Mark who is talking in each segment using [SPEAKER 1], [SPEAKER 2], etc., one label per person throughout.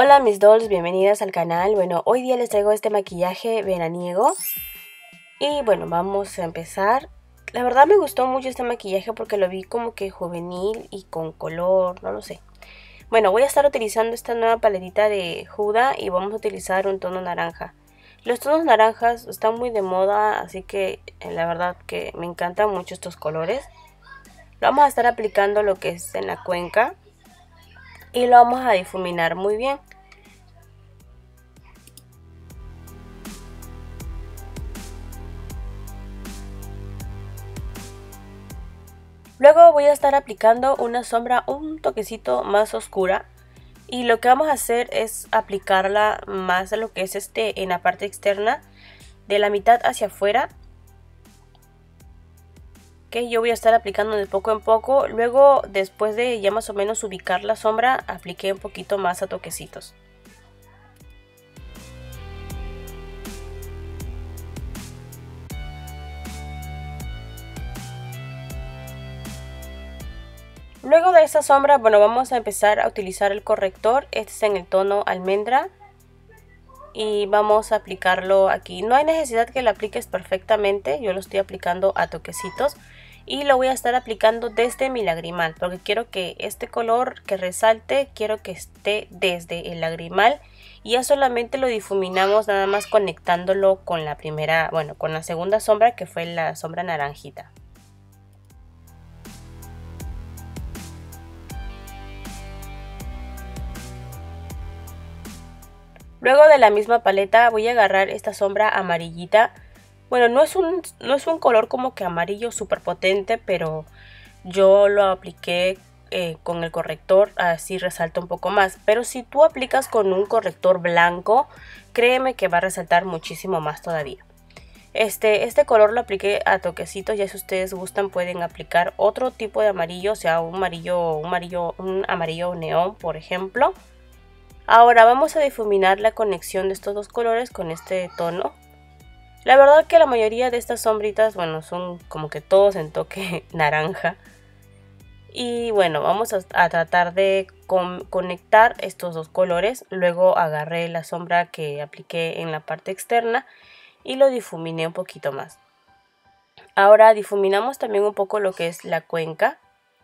[SPEAKER 1] Hola mis dolls, bienvenidas al canal. Bueno, hoy día les traigo este maquillaje veraniego. Y bueno, vamos a empezar. La verdad me gustó mucho este maquillaje porque lo vi como que juvenil y con color, no lo sé. Bueno, voy a estar utilizando esta nueva paletita de Huda y vamos a utilizar un tono naranja. Los tonos naranjas están muy de moda, así que la verdad que me encantan mucho estos colores. Lo vamos a estar aplicando lo que es en la cuenca y lo vamos a difuminar muy bien. Luego voy a estar aplicando una sombra un toquecito más oscura y lo que vamos a hacer es aplicarla más a lo que es en la parte externa de la mitad hacia afuera. Que yo voy a estar aplicando de poco en poco. Luego, después de ya más o menos ubicar la sombra, apliqué un poquito más a toquecitos. Luego de esa sombra, bueno, vamos a empezar a utilizar el corrector. Este es en el tono almendra. Y vamos a aplicarlo aquí. No hay necesidad que lo apliques perfectamente. Yo lo estoy aplicando a toquecitos. Y lo voy a estar aplicando desde mi lagrimal. Porque quiero que este color que resalte, quiero que esté desde el lagrimal. Y ya solamente lo difuminamos nada más conectándolo con la primera, bueno, con la segunda sombra que fue la sombra naranjita. Luego de la misma paleta voy a agarrar esta sombra amarillita. Bueno, no es un color como que amarillo súper potente, pero yo lo apliqué con el corrector, así resalta un poco más. Pero si tú aplicas con un corrector blanco, créeme que va a resaltar muchísimo más todavía. Este color lo apliqué a toquecitos, ya si ustedes gustan pueden aplicar otro tipo de amarillo, o sea un amarillo neón por ejemplo. Ahora vamos a difuminar la conexión de estos dos colores con este tono. La verdad que la mayoría de estas sombritas, bueno, son como que todos en toque naranja. Y bueno, vamos a tratar de conectar estos dos colores. Luego agarré la sombra que apliqué en la parte externa y lo difuminé un poquito más. Ahora difuminamos también un poco lo que es la cuenca.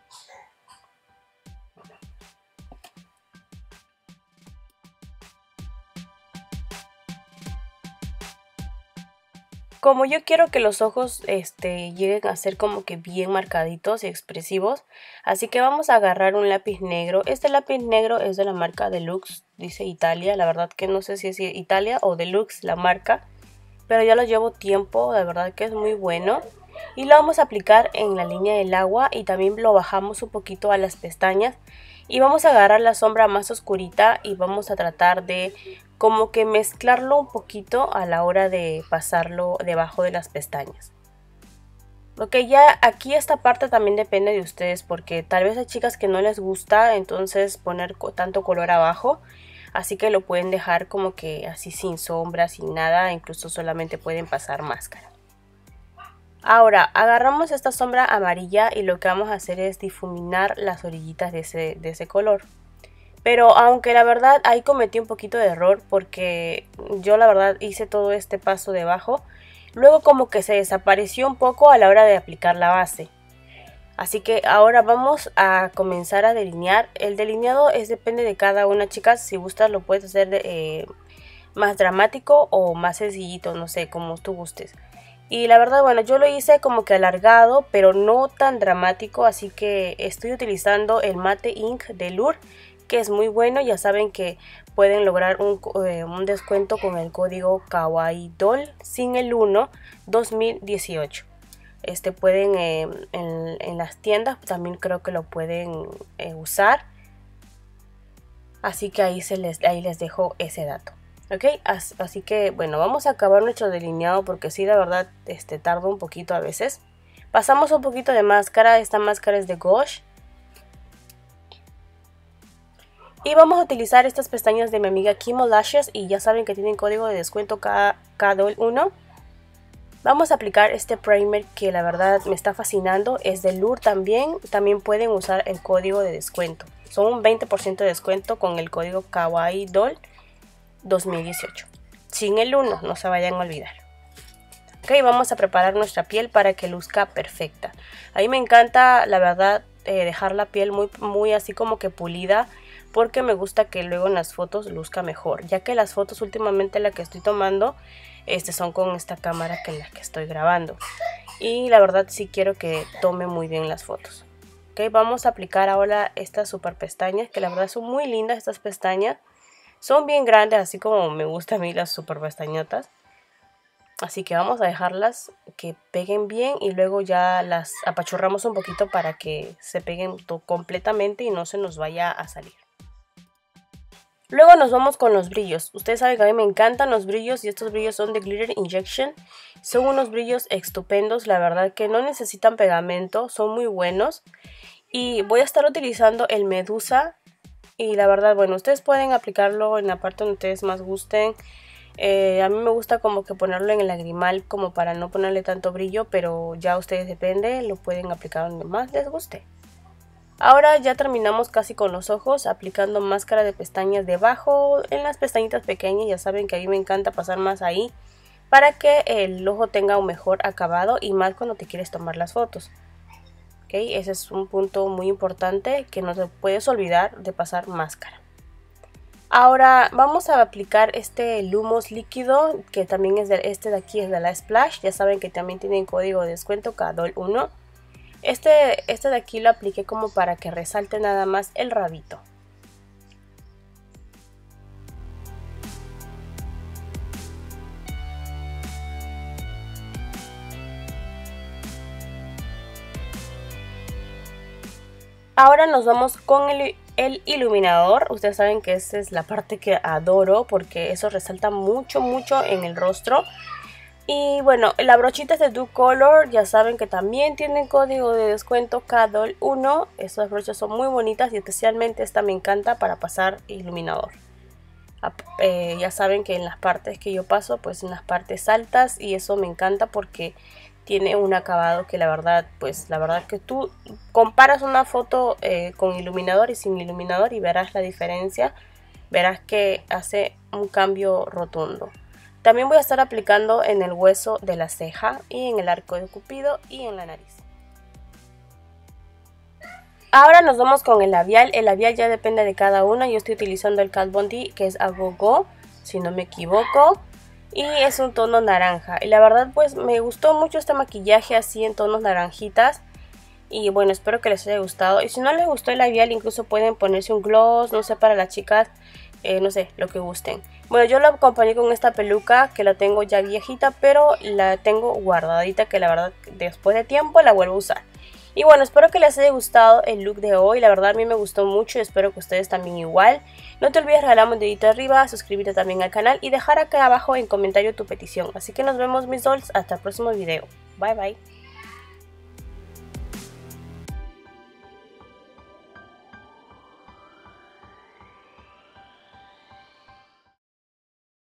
[SPEAKER 1] Como yo quiero que los ojos lleguen a ser como que bien marcaditos y expresivos, así que vamos a agarrar un lápiz negro. Este lápiz negro es de la marca Deluxe, dice Italia. La verdad que no sé si es Italia o Deluxe la marca, pero ya lo llevo tiempo, de verdad que es muy bueno. Y lo vamos a aplicar en la línea del agua y también lo bajamos un poquito a las pestañas. Y vamos a agarrar la sombra más oscurita y vamos a tratar de como que mezclarlo un poquito a la hora de pasarlo debajo de las pestañas. Ok, ya aquí esta parte también depende de ustedes porque tal vez hay chicas que no les gusta entonces poner tanto color abajo. Así que lo pueden dejar como que así sin sombra, sin nada, incluso solamente pueden pasar máscara. Ahora agarramos esta sombra amarilla y lo que vamos a hacer es difuminar las orillitas de ese color. Pero aunque la verdad ahí cometí un poquito de error porque yo la verdad hice todo este paso debajo. Luego como que se desapareció un poco a la hora de aplicar la base. Así que ahora vamos a comenzar a delinear. El delineado depende de cada una, chicas. Si gustas lo puedes hacer más dramático o más sencillito, no sé, como tú gustes. Y la verdad, bueno, yo lo hice como que alargado, pero no tan dramático. Así que estoy utilizando el Mate Ink de Lure, que es muy bueno. Ya saben que pueden lograr un descuento con el código KAWAIIDOLL sin el 1 2018. Pueden en las tiendas también creo que lo pueden usar. Así que ahí les dejo ese dato. Ok, así que bueno, vamos a acabar nuestro delineado porque sí, la verdad, tarda un poquito a veces. Pasamos un poquito de máscara. Esta máscara es de Gosh. Y vamos a utilizar estas pestañas de mi amiga Kimo Lashes. Y ya saben que tienen código de descuento KAWAIIDOLL1. Vamos a aplicar este primer que la verdad me está fascinando. Es de Lure también. También pueden usar el código de descuento. Son un 20% de descuento con el código Kawaii Doll 2018. Sin el 1, no se vayan a olvidar. Ok, vamos a preparar nuestra piel para que luzca perfecta. A mí me encanta, la verdad, dejar la piel muy así como que pulida, porque me gusta que luego en las fotos luzca mejor, ya que las fotos últimamente la que estoy tomando son con esta cámara en la que estoy grabando, y la verdad sí quiero que tome muy bien las fotos. Ok, vamos a aplicar ahora estas super pestañas, que la verdad son muy lindas. Estas pestañas son bien grandes, así como me gustan a mí las super pestañotas. Así que vamos a dejarlas que peguen bien y luego ya las apachurramos un poquito para que se peguen completamente y no se nos vaya a salir. Luego nos vamos con los brillos. Ustedes saben que a mí me encantan los brillos y estos brillos son de Glitter Injection. Son unos brillos estupendos, la verdad que no necesitan pegamento, son muy buenos. Y voy a estar utilizando el Medusa y la verdad, bueno, ustedes pueden aplicarlo en la parte donde ustedes más gusten. A mí me gusta como que ponerlo en el lagrimal como para no ponerle tanto brillo, pero ya ustedes depende, lo pueden aplicar donde más les guste. Ahora ya terminamos casi con los ojos, aplicando máscara de pestañas debajo en las pestañitas pequeñas. Ya saben que a mí me encanta pasar más ahí para que el ojo tenga un mejor acabado y más cuando te quieres tomar las fotos. ¿Ok? Ese es un punto muy importante, que no te puedes olvidar de pasar máscara. Ahora vamos a aplicar este Lumos líquido, que también es de aquí, es de la Splash. Ya saben que también tienen código de descuento KADOL1. Este de aquí lo apliqué como para que resalte nada más el rabito. Ahora nos vamos con el iluminador. Ustedes saben que esa es la parte que adoro porque eso resalta mucho en el rostro. Y bueno, la brochita es de Do Color. Ya saben que también tienen código de descuento KADOL1. Estas brochas son muy bonitas y especialmente esta me encanta para pasar iluminador. Ya saben que en las partes que yo paso, pues en las partes altas, y eso me encanta porque tiene un acabado que la verdad, pues la verdad que tú comparas una foto con iluminador y sin iluminador y verás la diferencia. Verás que hace un cambio rotundo. También voy a estar aplicando en el hueso de la ceja y en el arco de Cupido y en la nariz. Ahora nos vamos con el labial. El labial ya depende de cada una. Yo estoy utilizando el Kat Von D, que es A Go Go, si no me equivoco. Y es un tono naranja. Y la verdad pues me gustó mucho este maquillaje así en tonos naranjitas. Y bueno, espero que les haya gustado. Y si no les gustó el labial, incluso pueden ponerse un gloss, no sé, para las chicas, no sé, lo que gusten. Bueno, yo lo acompañé con esta peluca que la tengo ya viejita, pero la tengo guardadita, que la verdad después de tiempo la vuelvo a usar. Y bueno, espero que les haya gustado el look de hoy. La verdad a mí me gustó mucho y espero que ustedes también igual. No te olvides regalarme un dedito arriba, suscribirte también al canal y dejar acá abajo en comentario tu petición. Así que nos vemos mis dolls, hasta el próximo video. Bye bye.